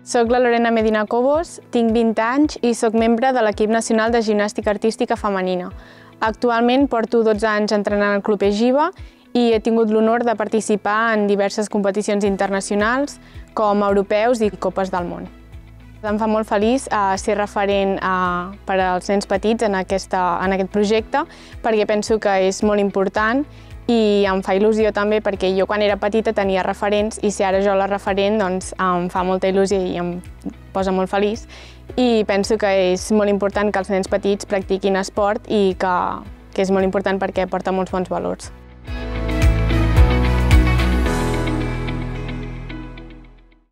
Soc la Lorena Medina Cobos, tinc 20 anys i soc membre de l'equip nacional de gimnàstica artística femenina. Actualment porto 12 anys entrenant al Club Egiva i he tingut l'honor de participar en diverses competicions internacionals com europeus i copes del món. Em fa molt feliç ser referent per als nens petits en aquest projecte perquè penso que és molt important i em fa il·lusió també perquè jo quan era petita tenia referents i si ara jo la referent doncs em fa molta il·lusió i em posa molt feliç i penso que és molt important que els nens petits practiquin esport i que és molt important perquè porta molts bons valors.